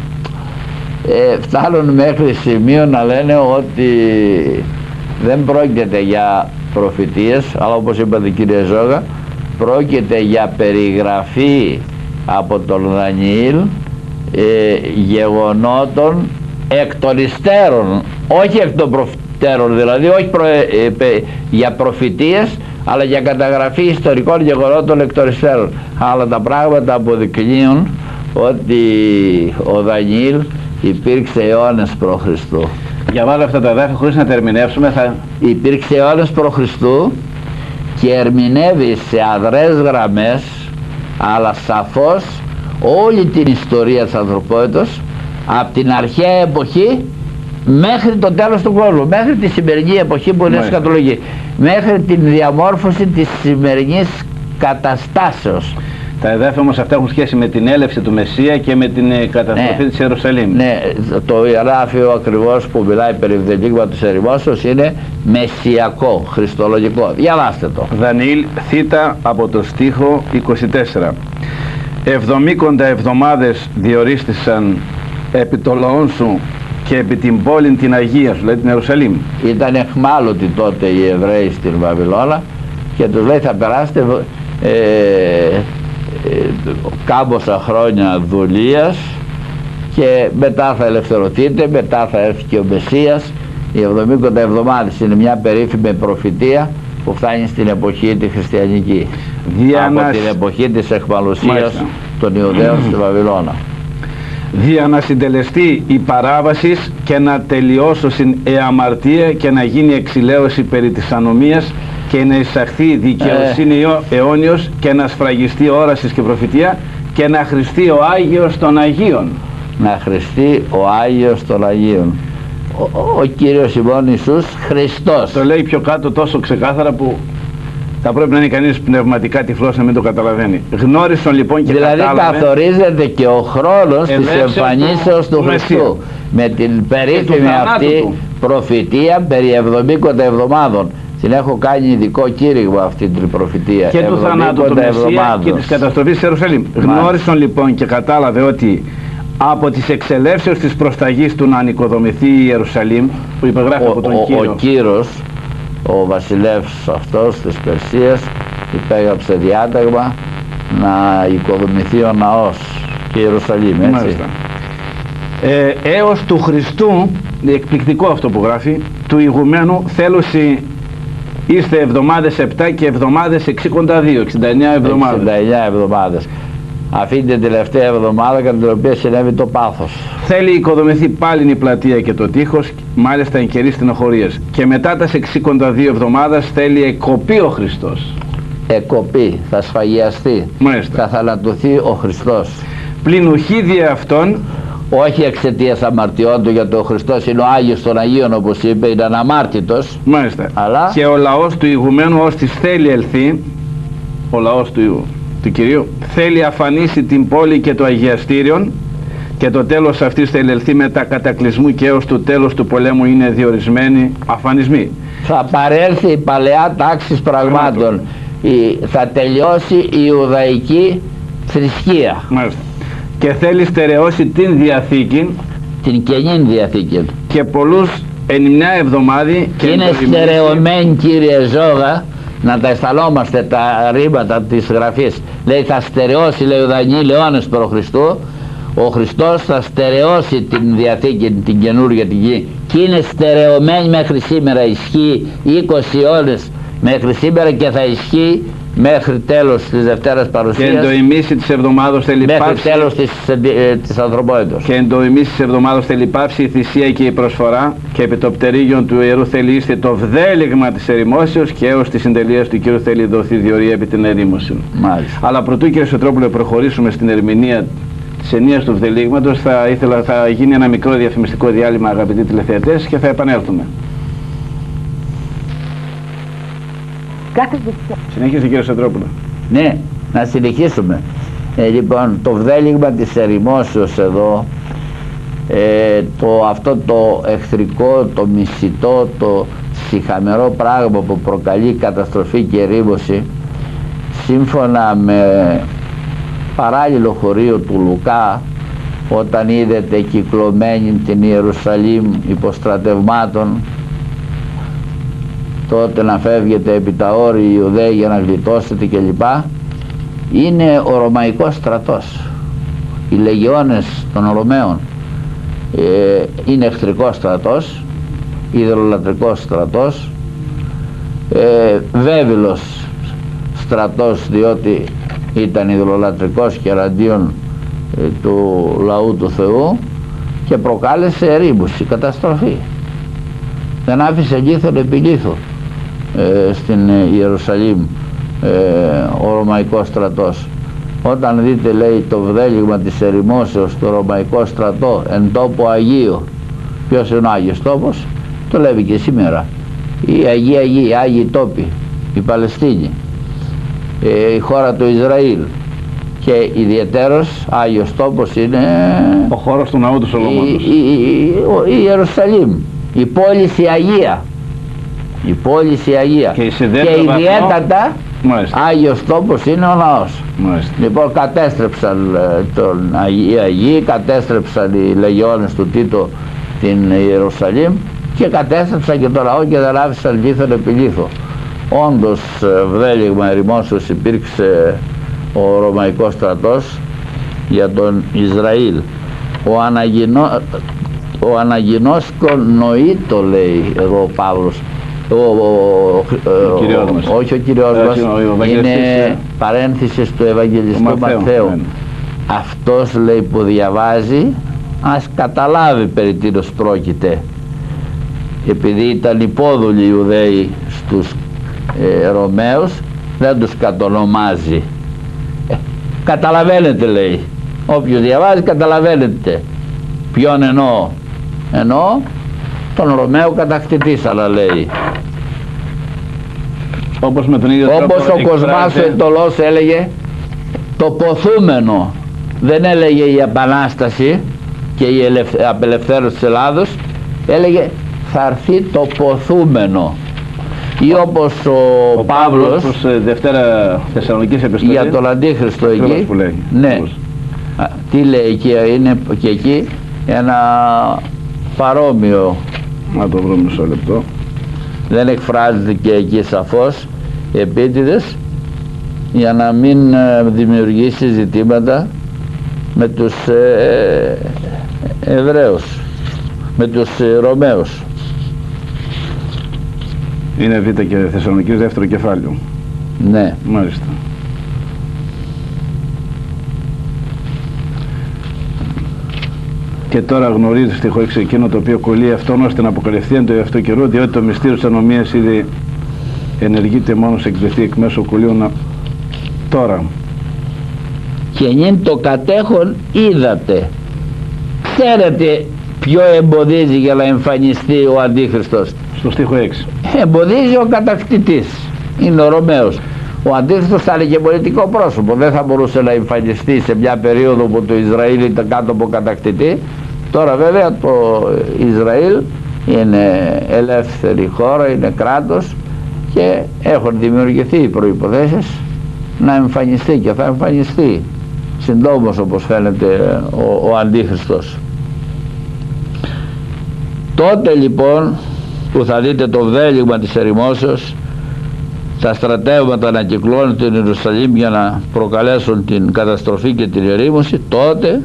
ε, φτάνουν μέχρι σημείο να λένε ότι δεν πρόκειται για προφητείες, αλλά όπως είπατε κύριε Ζώγα, πρόκειται για περιγραφή από τον Δανιήλ ε, γεγονότων εκ των υστέρων, όχι εκ των προφητέρων, δηλαδή όχι προ, ε, ε, για προφητείες, αλλά για καταγραφή ιστορικών γεγονότων εκ των υστέρων. Αλλά τα πράγματα αποδεικνύουν ότι ο Δανιήλ υπήρξε αιώνες προ Χριστού. Για βάλω αυτά τα εδάφια χωρίς να τα ερμηνεύσουμε. Θα... Υπήρξε αιώνες προ Χριστού και ερμηνεύει σε αδρές γραμμές, αλλά σαφώς όλη την ιστορία της ανθρωπότητας από την αρχαία εποχή μέχρι το τέλος του κόσμου, μέχρι τη σημερινή εποχή που είναι εσκατολογική, μέχρι την διαμόρφωση της σημερινής καταστάσεως. Τα εδάφια όμως αυτά έχουν σχέση με την έλευση του Μεσσία και με την καταστροφή ναι. της Ιερουσαλήμ. Ναι, το εδάφιο ακριβώς που μιλάει περί ευδελίγματος ερημόσεως είναι μεσσιακό, χριστολογικό. Διαβάστε το. Δανιήλ θήτα από το στίχο είκοσι τέσσερα. Εβδομήκοντα εβδομάδες διορίστησαν επί το λαόν σου και επί την πόλη την Αγία σου, δηλαδή την Ιερουσαλήμ. Ήταν εχμάλωτοι τότε οι Εβραίοι στην Βαβυλώνα και τους λέει θα περάσετε ε, ε, κάμποσα χρόνια δουλείας και μετά θα ελευθερωθείτε, μετά θα έρθει και ο Μεσσίας. Οι εβδομήκοντα εβδομάδες είναι μια περίφημη προφητεία που φτάνει στην εποχή τη χριστιανική, Διανας... από την εποχή της εχμαλωσίας Μάλιστα. των Ιουδαίων στη Βαβυλώνα. Δια να συντελεστεί η παράβαση και να τελειώσωσιν εαμαρτία και να γίνει εξηλαίωση περί της ανομίας και να εισαχθεί δικαιοσύνη ε. αιώνιος και να σφραγιστεί όρασης και προφητεία και να χρηστεί ο Άγιος των Αγίων. Να χρηστεί ο Άγιος των Αγίων. Ο, ο, ο Κύριος ημών Ιησούς Χριστός. Το λέει πιο κάτω τόσο ξεκάθαρα που θα πρέπει να είναι κανείς πνευματικά τυφλός να μην το καταλαβαίνει. Γνώρισαν λοιπόν και δηλαδή κατάλαβε. καθορίζεται και ο χρόνος της εμφανίσεως του, του Χριστού με την περίφημη αυτή του. προφητεία περί εβδομήκοντα εβδομάδων. Την έχω κάνει ειδικό κήρυγμα αυτή την προφητεία. Και του θανάτου του Μεσσία και της καταστροφής της Ιερουσαλήμ. Γνώρισαν λοιπόν και κατάλαβε ότι από τις εξελεύσεως της προσταγής του να ανοικοδομηθεί η Ιερουσαλήμ, που υπεγράφει από τον ο, Κύριο. Ο Κύρος, ο βασιλεύς αυτός της Περσίας, υπέγραψε διάταγμα να οικοδομηθεί ο ναός και η Ιερουσαλήμ, έτσι. Μάλιστα. Ε, έως του Χριστού, εκπληκτικό αυτό που γράφει, του ηγουμένου θέλουσι είστε εβδομάδες επτά και εβδομάδες εξήκοντα δύο, εξήντα εννέα εβδομάδες. εξήντα εννέα εβδομάδες. Αυτή την τελευταία εβδομάδα κατά την οποία συνέβη το πάθος. Θέλει οικοδομηθεί πάλι η πλατεία και το τείχος, μάλιστα εν καιρή στενοχωρίας. Και μετά τα εξήκοντα δύο εβδομάδας θέλει εκοπεί ο Χριστός. Εκοπεί, θα σφαγιαστεί, μάλιστα. θα θανατωθεί ο Χριστός. Πλην ουχή δι' αυτόν, όχι εξαιτίας αμαρτιών του, γιατί ο Χριστός είναι ο Άγιος των Αγίων, όπως είπε, είναι αναμάρτητος. Μάλιστα. Αλλά και ο λαός του ηγουμένου ως της θέλει ελθεί, ο λαός του, του Κυρίου θέλει αφανίσει την πόλη και το αγιαστήριον και το τέλος αυτής θέλει ελθεί μετά κατακλυσμού και έως το τέλος του πολέμου είναι διορισμένοι αφανισμοί. Θα παρέλθει η παλαιά τάξη πραγμάτων, η, θα τελειώσει η Ιουδαϊκή θρησκεία. Μάλιστα. Και θέλει στερεώσει την Διαθήκη, την Καινή Διαθήκη, και πολλούς εν μια εβδομάδη και είναι στερεωμένη, κύριε Ζώγα, να τα αισθανόμαστε τα ρήματα της Γραφής. Λέει θα στερεώσει, λέει ο Δανιήλ, αιώνες προ Χριστού. Ο Χριστός θα στερεώσει την Διαθήκη, την καινούργια την γη, και είναι στερεωμένη μέχρι σήμερα, ισχύει είκοσι αιώνες μέχρι σήμερα και θα ισχύει μέχρι τέλος της Δευτέρας Παρουσίας και εν το ημίση της εβδομάδος θέλει μέχρι πάυση, τέλος της, ε, της ανθρωπότητας. Και εν το ημίση της εβδομάδος θέλει πάυση η θυσία και η προσφορά, και επί το πτερίγιον του ιερού θέλει είστε το βδέλιγμα της ερημόσεως, και έως τη συντελεία του Κύριου θέλει δοθεί διορία επί την ερήμωση. Μάλιστα. Αλλά πρωτού, κύριε Σωτρόπουλε, προχωρήσουμε στην ερμηνεία της ενίας του βδελίγματος, θα ήθελα θα γίνει ένα μικρό διαφημιστικό διάλειμμα, αγαπητοί τηλεθεατές, και θα επανέλθουμε. Συνεχίστε, κύριε Σωτρόπουλε. Ναι, να συνεχίσουμε. Ε, λοιπόν, το βδέλιγμα της ερημόσεως εδώ, ε, το, αυτό το εχθρικό, το μισητό, το σιχαμερό πράγμα που προκαλεί καταστροφή και ερήμωση, σύμφωνα με παράλληλο χωρίο του Λουκά, όταν είδετε κυκλωμένη την Ιερουσαλήμ υποστρατευμάτων, τότε να φεύγετε επί τα όρη οι Ιουδαίοι για να γλιτώσετε κλπ. Είναι ο Ρωμαϊκός στρατός, οι λεγιώνες των Ρωμαίων. ε, είναι εχθρικός στρατός, ιδωλολατρικός στρατός, ε, βέβυλος στρατός, διότι ήταν ιδωλολατρικός και εναντίον ε, του λαού του Θεού, και προκάλεσε ερήμωση, καταστροφή. Δεν άφησε λίθον επί λίθο ε, στην ε, Ιερουσαλήμ ε, ο Ρωμαϊκός στρατός. Όταν δείτε, λέει, το βδέλιγμα της ερημόσεως στο Ρωμαϊκό στρατό εν τόπο Αγίο, ποιος είναι ο Άγιος τόπος? Το λέει και σήμερα, οι Αγίοι Αγίοι, οι Άγιοι τόποι, η Παλαιστίνη, ε, η χώρα του Ισραήλ, και ιδιαιτέρως Άγιος τόπος είναι ο χώρος του ναού του Σολομόντος, η, η, η, η Ιερουσαλήμ, η πόλη η Αγία, η πόλη η Αγία, και, και ιδιαίτερα Μάλιστα. Άγιος τόπος είναι ο ναός. Μάλιστα. Λοιπόν, κατέστρεψαν τον οι Αγίοι, κατέστρεψαν οι λεγιώνες του Τίτο την Ιερουσαλήμ, και κατέστρεψαν και το λαό και δεν άφησαν λίθον επί λίθο. Όντως βδέλιγμα ερημόσεως υπήρξε ο Ρωμαϊκός στρατός για τον Ισραήλ. Ο, αναγινό, ο αναγινώσκον νοεί, το λέει εδώ ο Παύλος, ο, ο, ο, ο, μας. όχι ο Κυριός μας, είναι παρένθεσης του Ευαγγελιστού Μαθαίου, Μαθαίου. Αυτός, λέει, που διαβάζει ας καταλάβει περί τίνος πρόκειται, επειδή ήταν υπόδουλοι οι Ιουδαίοι στους ε, Ρωμαίους, δεν τους κατονομάζει. ε, καταλαβαίνετε, λέει, όποιος διαβάζει καταλαβαίνετε ποιον εννοώ. Εννοώ τον Ρωμαίο κατακτητής, αλλά λέει, όπως με τον ίδιο τρόπο όπως ο Κοσμάς ο Εντολός έλεγε το ποθούμενο, δεν έλεγε η Επανάσταση και η απελευθέρωση της Ελλάδος, έλεγε θα έρθει το ποθούμενο. Ή όπως ο, ο Παύλος προς Δευτέρα Θεσσαλονικής Επιστολή για τον Αντίχριστο εκεί, που λέει. Ναι. Α, τι λέει εκεί? Είναι και εκεί ένα παρόμοιο, να το βρούμε μισό λεπτό, δεν εκφράζεται και εκεί σαφώς επίτηδες, για να μην ε, δημιουργήσει ζητήματα με τους ε, ε, Εβραίους, με τους ε, Ρωμαίους. Είναι Β και Θεσσαλονικής δεύτερο κεφάλαιο. Ναι. Μάλιστα. Και τώρα γνωρίζει στοιχό εξ εκείνο το οποίο κολλεί αυτόν ώστε να αποκαλυφθεί εν το εαυτό καιρό, διότι το μυστήριο της ανομίας ήδη ενεργείται μόνος εκδεθεί εκ μέσω κολλίων τώρα. Και νυν το κατέχον είδατε. Ξέρετε ποιο εμποδίζει για να εμφανιστεί ο Αντίχριστος? Στο στίχο έξι. Εμποδίζει ο κατακτητής, είναι ο Ρωμαίος. Ο Αντίχριστος θα είναι και πολιτικό πρόσωπο, δεν θα μπορούσε να εμφανιστεί σε μια περίοδο που το Ισραήλ ήταν κάτω από κατακτητή. Τώρα βέβαια το Ισραήλ είναι ελεύθερη χώρα, είναι κράτος, και έχουν δημιουργηθεί οι προϋποθέσεις να εμφανιστεί, και θα εμφανιστεί συντόμως, όπως φαίνεται, ο, ο Αντίχριστος. Τότε λοιπόν που θα δείτε το βδέλιγμα της ερημόσεως, τα στρατεύματα να κυκλώνουν την Ιερουσαλήμ για να προκαλέσουν την καταστροφή και την ερήμωση, τότε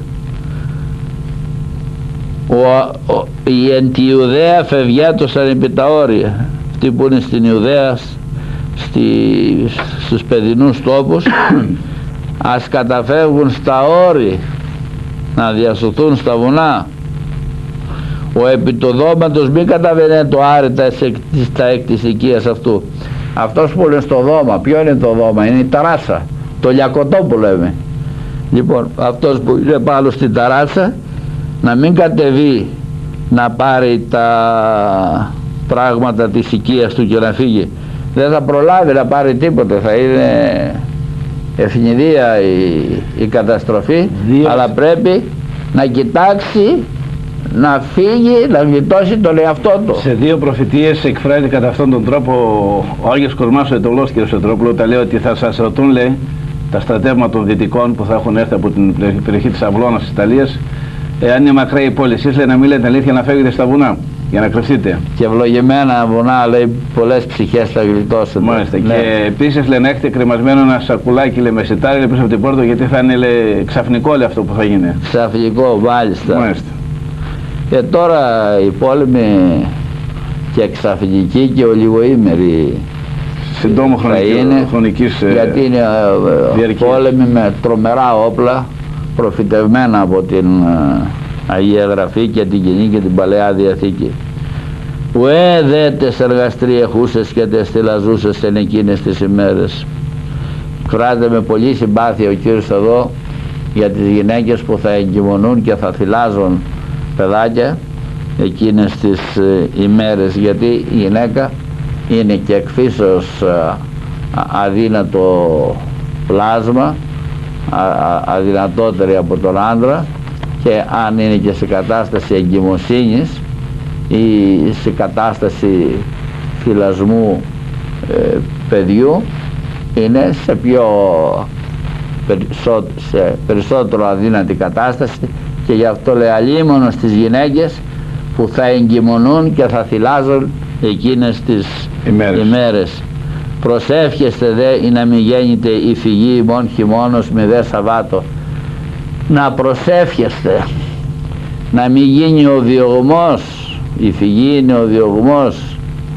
ο, ο, η εν τη Ιουδαία φευγέτωσαν επί τα όρια. Αυτοί που είναι στην Ιουδαία στη, στους παιδινούς τόπους ας καταφεύγουν στα όρη να διασωθούν στα βουνά. Ο επί του δώματος μην καταβαίνει το άρετα στα εκ της οικίας αυτού. Αυτός που είναι στο δώμα, ποιο είναι το δώμα? Είναι η ταράτσα, το λιακωτό που λέμε. Λοιπόν, αυτός που είναι πάνω στην ταράτσα να μην κατεβεί να πάρει τα πράγματα της οικίας του και να φύγει. Δεν θα προλάβει να πάρει τίποτε, θα είναι ευνηδία η, η καταστροφή. Δύο. Αλλά πρέπει να κοιτάξει να φύγει, να γλιτώσει τον εαυτό του. Σε δύο προφητείες εκφράζει κατά αυτόν τον τρόπο ο Άγιος Κοσμάς ο Αιτωλός, κ. Σωτρόπουλο, όταν λέει ότι θα σας ρωτούν, λέει, τα στρατεύματα των Δυτικών που θα έχουν έρθει από την περιοχή της Αυλώνας της Ιταλίας, εάν είναι μακρά η πόλη, εσείς, λέει, να μην λέτε αλήθεια, να φεύγετε στα βουνά για να κρυφτείτε. Και ευλογημένα βουνά, λέει, πολλές ψυχές θα γλιτώσετε. Μάλιστα. Ναι. Και επίσης, λέει, να έχετε κρεμασμένο ένα σακουλάκι, λέει, με σιτάρι, λέει, πίσω από την πόρτα, γιατί θα είναι, λέει, ξαφνικό, λέει, αυτό που θα γίνει. Ξαφνικό, μάλιστα. Μάλιστα. Και τώρα η πόλεμη και ξαφνική και ολιγοήμερη συντόμο χρονικής, γιατί είναι διαρκεία. Πόλεμη με τρομερά όπλα προφητευμένα από την Αγία Γραφή και την Κοινή και την Παλαιά Διαθήκη. Ουέ δε τες εργαστριεχούσες και τες θυλαζούσες εν εκείνες τις ημέρες. Εκφράζεται με πολύ συμπάθεια ο κύριος εδώ για τις γυναίκες που θα εγκυμονούν και θα θυλάζουν παιδάκια εκείνες τις ε, ημέρες, γιατί η γυναίκα είναι και εκ φύσεως ε, αδύνατο πλάσμα, α, α, αδυνατότερη από τον άντρα, και αν είναι και σε κατάσταση εγκυμοσύνης ή σε κατάσταση θυλασμού ε, παιδιού, είναι σε πιο περισσότερο, σε περισσότερο αδύνατη κατάσταση. Και γι' αυτό λέει αλίμονο στις γυναίκες που θα εγκυμονούν και θα θυλάζουν εκείνες τις ημέρες. ημέρες. Προσεύχεστε δε ή να μην γέννηται η φυγή ημών χειμώνος με δε Σαββάτο. Να προσεύχεστε να μην γίνει ο διωγμός, η φυγή είναι ο διωγμός,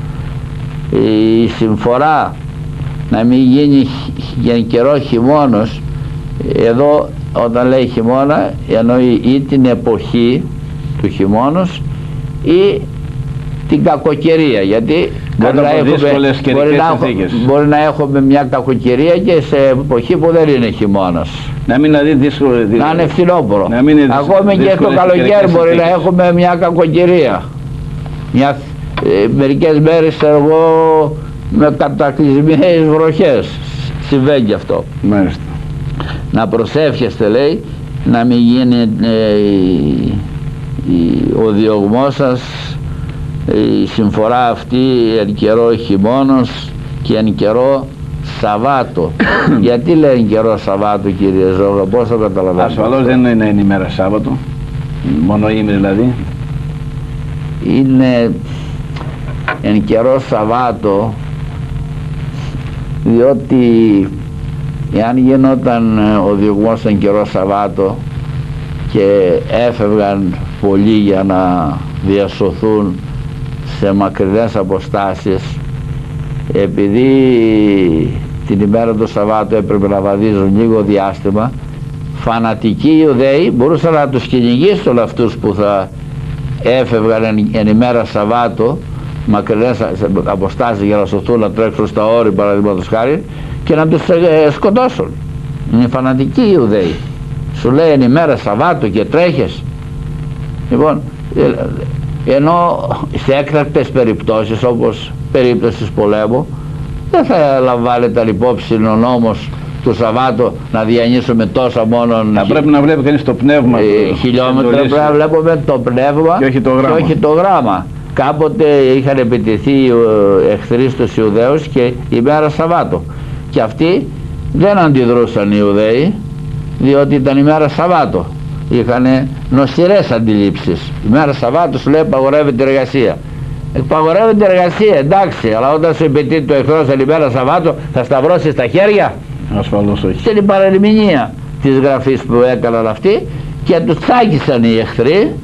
η συμφορά, να μην γίνει για καιρό χειμώνος. Εδώ όταν λέει χειμώνα εννοεί ή την εποχή του χειμώνος ή την κακοκαιρία, γιατί μπορεί να, έχουμε, μπορεί, να, μπορεί να έχουμε μια κακοκαιρία και σε εποχή που δεν είναι χειμώνας, να μην είναι δύσκολο, να είναι φθινόπωρο. Ακόμη και στο καλοκαίρι μπορεί να έχουμε μια κακοκαιρία, μια, ε, μερικές μέρες εγώ με κατακλυσμίες βροχές συμβαίνει αυτό. Μάλιστα. Να προσεύχεστε, λέει, να μην γίνει ε, η, η, ο διωγμός σας, η συμφορά αυτή εν καιρό χειμώνος και εν καιρό Σαββάτο. Γιατί λέει εν καιρό Σαββάτο, κύριε Ζώγα, πώς το καταλαβαίνετε? Ασφαλώς δεν είναι η ημέρα Σάββατο, μόνο ήμι δηλαδή. Είναι εν καιρό Σαββάτο διότι εάν γινόταν ο διωγμός εν καιρό Σαββάτο και έφευγαν πολλοί για να διασωθούν σε μακρινές αποστάσεις, επειδή την ημέρα του Σαββάτου έπρεπε να βαδίζουν λίγο διάστημα, φανατικοί Ιουδαίοι μπορούσαν να τους κυνηγήσουν αυτούς που θα έφευγαν εν, εν ημέρα Σαββάτου μακρινές αποστάσεις για να σωθούν, να τρέξουν στα όρη παραδείγματος χάρη, και να τους ε, σκοτώσουν. Είναι φανατικοί οι Ιουδαίοι. Σου λέει εν ημέρα Σαββάτου και τρέχεις. Λοιπόν, ε, ενώ σε έκτακτες περιπτώσεις, όπως περίπτωσης πολέμου, δεν θα λαμβάνεται υπόψη ο νόμος του Σαββάτου να διανύσουμε τόσα μόνον. Θα πρέπει να βλέπει κανείς το πνεύμα ε, του, χιλιόμετρα πρέπει να βλέπουμε το πνεύμα και όχι το γράμμα. Και όχι το γράμμα. Κάποτε είχαν επιτεθεί οι εχθροί στους Ιουδαίους και η μέρα Σαββάτου, και αυτοί δεν αντιδρούσαν οι Ιουδαίοι, διότι ήταν η μέρα Σαββάτου. Είχαν νοσηρές αντιλήψεις. Η μέρα Σαββάτου σου λέει παγορεύεται η εργασία. Παγορεύεται η εργασία, εντάξει, αλλά όταν σου επιτεθεί το εχθρός την ημέρα Σαββάτου, θα σταυρώσεις τα χέρια? Ασφαλώς όχι. Στην παρερμηνία της γραφής που έκαναν αυτοί, και τους τσάκισαν οι εχθροί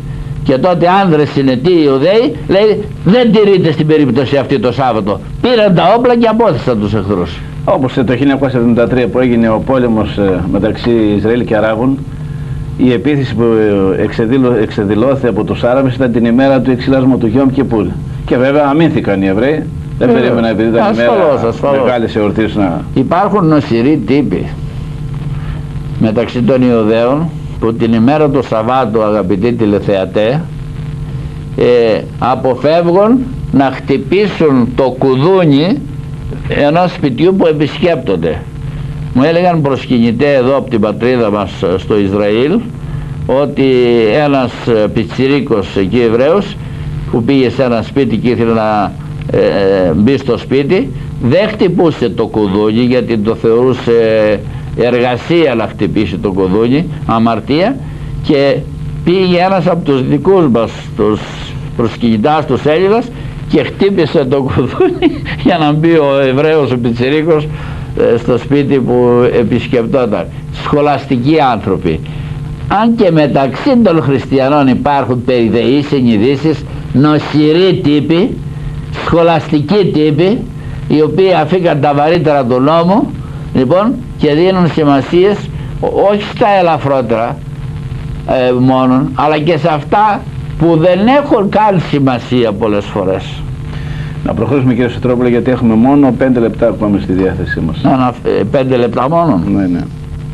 Και τότε άνδρες συνετοί Ιουδαίοι, λέει, δεν τηρείται στην περίπτωση αυτή το Σάββατο. Πήραν τα όπλα και απόθεσαν τους εχθρούς. Όπως το χίλια εννιακόσια εβδομήντα τρία που έγινε ο πόλεμος μεταξύ Ισραήλ και Αράβων, η επίθεση που εξεδηλώθηκε από τους Άραβες ήταν την ημέρα του εξυλάσματος του Γιόμ Κιπούρ. Και βέβαια αμήνθηκαν οι Εβραίοι. Δεν ε, περίμενα επειδή ήταν ασφαλώς, ημέρα μεγάλης εορτής να... Υπάρχουν νοσηροί τύποι μεταξύ των Ιουδαίων που την ημέρα του Σαββάτου, αγαπητοί τηλεθεατέ, ε, αποφεύγουν να χτυπήσουν το κουδούνι ενός σπιτιού που επισκέπτονται. Μου έλεγαν προσκυνητέ εδώ από την πατρίδα μας στο Ισραήλ ότι ένας πιτσιρίκος εκεί Εβραίος που πήγε σε ένα σπίτι και ήθελε να ε, μπει στο σπίτι, δεν χτυπούσε το κουδούνι γιατί το θεωρούσε εργασία να χτυπήσει το κουδούνι, αμαρτία, και πήγε ένας από τους δικούς μας τους προσκυνητάς, τους Έλληνας, και χτύπησε το κουδούνι για να μπει ο Εβραίος ο πιτσιρίκος στο σπίτι που επισκεπτόταν. Σχολαστικοί άνθρωποι. Αν και μεταξύ των χριστιανών υπάρχουν περιδεείς συνειδήσεις, νοσηροί τύποι, σχολαστικοί τύποι, οι οποίοι αφήκαν τα βαρύτερα του νόμου, λοιπόν, και δίνουν σημασίες όχι στα ελαφρότερα ε, μόνον, αλλά και σε αυτά που δεν έχουν καν σημασία πολλές φορές. Να προχωρήσουμε, κύριε Σωτρόπουλε, γιατί έχουμε μόνο πέντε λεπτά ακόμα στη διάθεσή μας. Να, πέντε λεπτά μόνο. Ναι, ναι.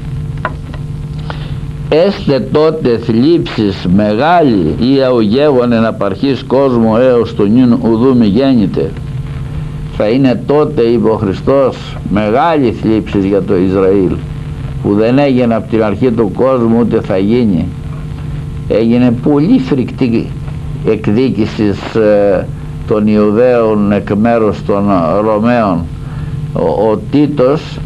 Έστε τότε θλίψεις μεγάλη ή αογεύων εν απαρχής κόσμου έως το νυν ουδού μη γέννηται. Θα είναι τότε, είπε ο Χριστός, μεγάλη θλίψης για το Ισραήλ, που δεν έγινε από την αρχή του κόσμου ούτε θα γίνει. Έγινε πολύ φρικτή εκδίκηση ε, των Ιουδαίων εκ μέρους των Ρωμαίων. Ο, ο Τίτος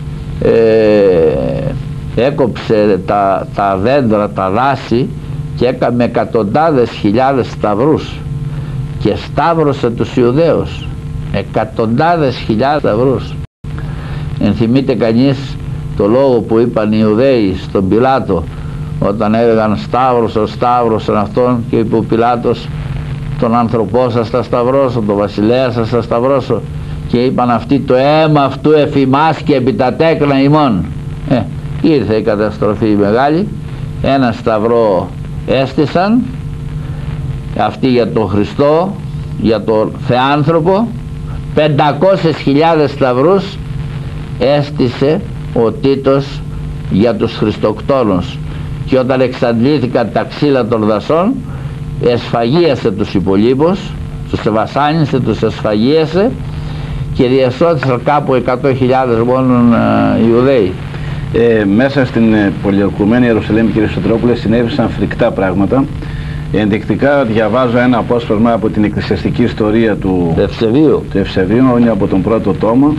ε, έκοψε τα, τα δέντρα, τα δάση, και έκαμε εκατοντάδες χιλιάδες σταυρούς και σταύρωσε τους Ιουδαίους, εκατοντάδες χιλιάδες σταυρούς. Ενθυμείται κανείς το λόγο που είπαν οι Ιουδαίοι στον Πιλάτο όταν έλεγαν σταύρωσον, σταύρωσον αυτόν, και είπε ο Πιλάτος, τον άνθρωπό σας θα σταυρώσω, τον βασιλέα σας θα σταυρώσω, και είπαν αυτοί, το αίμα αυτού εφημάς και επί τα τέκνα ημών. Ε, ήρθε η καταστροφή μεγάλη, ένα σταυρό έστησαν αυτοί για τον Χριστό, για τον Θεάνθρωπο, πεντακόσιες χιλιάδες σταυρούς έστησε ο Τίτος για τους Χριστοκτόνους, και όταν εξαντλήθηκαν τα ξύλα των δασών εσφαγίασε τους υπολείπους, τους βασάνισε, τους εσφαγίασε, και διασώθησαν κάπου εκατό χιλιάδες μόνον ε, Ιουδαίοι. Ε, μέσα στην ε, πολιορκουμένη Ιερουσαλήμ, κύριε Σωτρόπουλε, συνέβησαν φρικτά πράγματα. Ενδεικτικά διαβάζω ένα απόσπασμα από την εκκλησιαστική ιστορία του Ευσεβίου, του Ευσεβίου, είναι από τον πρώτο τόμο,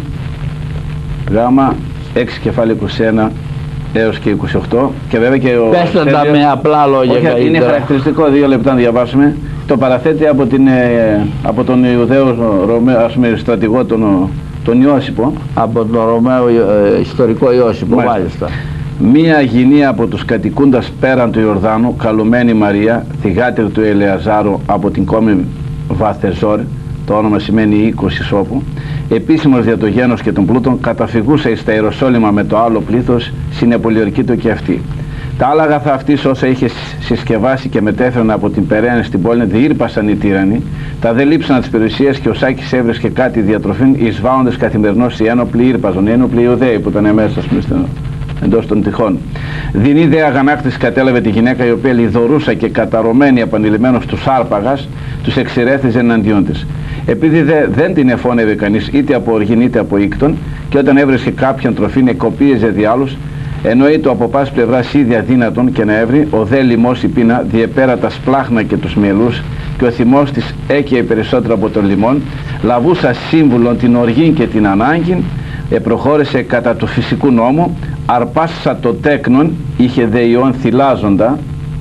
γάμα έξι κεφάλαιο είκοσι ένα έως και είκοσι οκτώ, και βέβαια και ο πέστε τα με απλά λόγια. Όχι, είναι χαρακτηριστικό, δύο λεπτά να διαβάσουμε. Το παραθέτει από, την, ε, από τον Ιουδαίο στρατηγό τον, τον Ιώσυπο, από τον Ρωμαίο ε, ιστορικό Ιώσυπο, μάλιστα. μάλιστα. Μία γυνή από τους κατοικούντας πέραν του Ιορδάνου, καλουμένη Μαρία, θυγάτερη του Ελεαζάρου από την κόμη Βαθεζόρ, το όνομα σημαίνει οίκος ισόπου, επίσημος δια το γένος και των πλούτων, καταφυγούσα εις τα Ιεροσόλυμα με το άλλο πλήθος, συνεπολιορκήτω και αυτή. Τα άλλα αγαθά αυτής όσα είχε συσκευάσει και μετέφεραν από την Περαίαν στην πόλη, διήρπασαν οι τύρανοι, τα δε λείψανα της περιουσίας, και ο Σάκης έβρισκε κάτι διατροφήν, εισβάλλοντες καθημερινώς οι ένοπλοι ήρπαζον, οι ένοπλοι Ιουδαίοι που ήταν μέσα εντός των τυχών. Δινή δε αγανάκτηση κατέλαβε τη γυναίκα, η οποία λιδωρούσα και καταρωμένη επανειλημμένος τους άρπαγας, τους εξηρέθιζε εναντίον της. Επειδή δε, δεν την εφώνευε κανείς είτε από οργήν είτε από ίκτον, και όταν έβρισκε κάποιον τροφήν εκοπίεζε διάλους, εννοεί το από πάση πλευράς ίδια δύνατον και να έβρει, ο δε λιμός η πείνα διεπέρα τα σπλάχνα και τους μυελούς, και ο θυμός της έκαιε περισσότερο από τον λιμόν, λαβούσα σύμβουλον την οργήν και την ανάγκην, επροχώρησε κατά του φυσικού νόμου, αρπάσα το τέκνον, είχε δε ιών θυλάζοντα,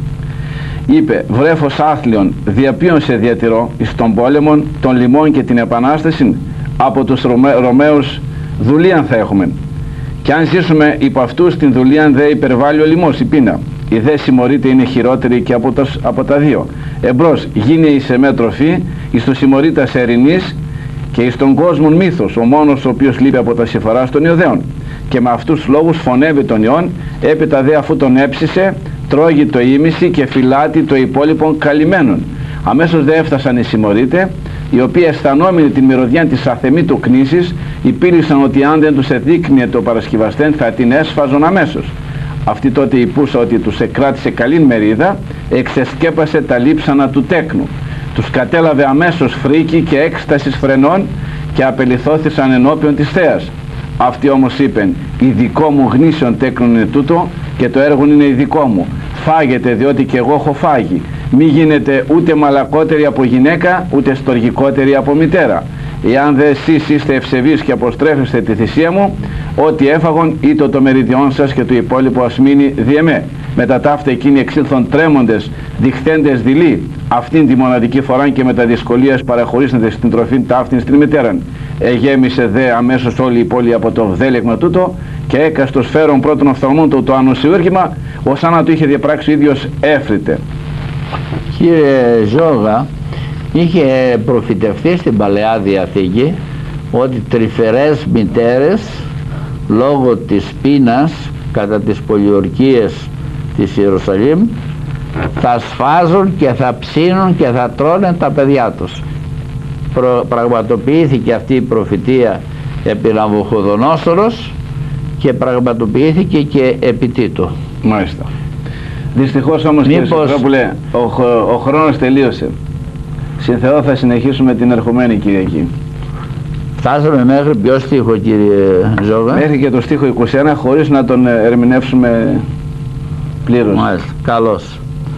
είπε, βρέφος άθλιον, δια ποιον σε διατηρώ, εις τον πόλεμον, τον λιμών και την επανάσταση, από τους Ρωμαί, Ρωμαίους δουλείαν θα έχουμε. Και αν ζήσουμε υπό αυτούς την δουλείαν δε υπερβάλλει ο λιμός, η πείνα. Η δε συμμορείται είναι χειρότερη και από τα, από τα δύο. Εμπρός γίνε εις εμέ τροφή, εις το συμμορήτας ερηνής και εις τον κόσμον μύθος, ο μόνος ο οποίος λείπει από τα συμφοράς των Ιουδαίων. Και με αυτούς τους λόγους φωνεύει τον Υιόν, έπειτα δε αφού τον έψησε, τρώγει το ήμιση και φυλάτει το υπόλοιπον καλυμμένον. Αμέσως δε έφτασαν οι συμμορείτε, οι οποίοι αισθανόμενοι τη μυρωδιά της αθεμήτου κνήσης, υπήρξαν ότι αν δεν τους εδείκνυε το παρασκευαστέν θα την έσφαζον αμέσως. Αυτή τότε υπούσα ότι τους εκράτησε καλήν μερίδα, εξεσκέπασε τα λείψανα του τέκνου. Τους κατέλαβε αμέσως φρίκη και έκστασης φρενών και απεληθώθησαν ενώπιον της θέας. Αυτοί όμως είπεν, ειδικό μου γνήσιον τέκνον είναι τούτο και το έργο είναι ειδικό μου. Φάγετε διότι και εγώ έχω φάγει. Μη γίνετε ούτε μαλακότεροι από γυναίκα, ούτε στοργικότεροι από μητέρα. Εάν δε εσείς είστε ευσεβείς και αποστρέφεστε τη θυσία μου, ό,τι έφαγον είτε το μεριδιόν σας και το υπόλοιπο ας μείνει δι' εμέ. Μετά ταύτα εκείνοι εξήλθον τρέμοντες, διχθέντες δειλοί, αυτήν τη μοναδική φορά και με τα δυσκολίας παραχωρήσαντε στην τροφή ταύτην στην μητέραν. Εγέμισε δε αμέσως όλη η πόλη από το βδέλεγμα τούτο και έκαστος φέρον πρώτον οφθαλμών του το ανοσιούργημα, ως αν να το είχε διαπράξει ο ίδιος έφρυτε. Κύριε Ζώγα, είχε προφητευτεί στην Παλαιά Διαθήκη ότι τρυφερές μητέρες λόγω της πείνας κατά τις πολιορκίες της Ιερουσαλήμ θα σφάζουν και θα ψήνουν και θα τρώνε τα παιδιά τους. Προ, πραγματοποιήθηκε αυτή η προφητεία επί Ναβουχοδονόσορος και πραγματοποιήθηκε και επί Τίτου. Μάλιστα. Δυστυχώς όμως, Μήπως... κύριε Σωτρόπουλε, ο, ο χρόνος τελείωσε. Συν Θεό θα συνεχίσουμε την ερχομένη Κυριακή. Φτάσαμε μέχρι ποιο στίχο, κύριε Ζώγα? Μέχρι και το στίχο είκοσι ένα, χωρίς να τον ερμηνεύσουμε πλήρως. Μάλιστα, καλώς.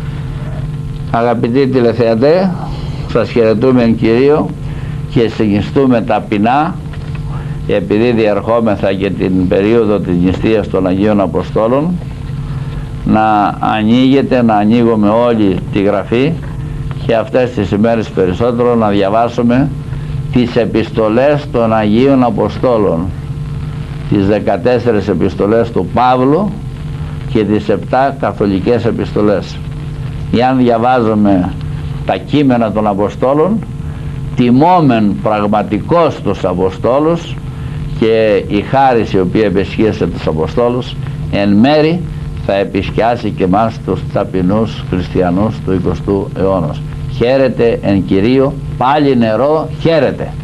Αγαπητοί τηλεθεατές, σας χαιρετούμε εν Κυρίω και συνιστούμε ταπεινά, επειδή διερχόμεθα και την περίοδο της νηστείας των Αγίων Αποστόλων, να ανοίγετε, να ανοίγουμε όλη τη Γραφή και αυτές τις ημέρες περισσότερο να διαβάσουμε τις επιστολές των Αγίων Αποστόλων, τις δεκατέσσερις επιστολές του Παύλου και τις επτά καθολικές επιστολές. Εάν διαβάζουμε τα κείμενα των Αποστόλων, τιμόμεν πραγματικώς τους Αποστόλους και η χάρις η οποία επισχύσε τους Αποστόλους εν μέρη θα επισκιάσει και εμάς τους ταπεινούς χριστιανούς του εικοστού αιώνα. Χαίρετε εν Κυρίω, πάλι νερό, χαίρετε.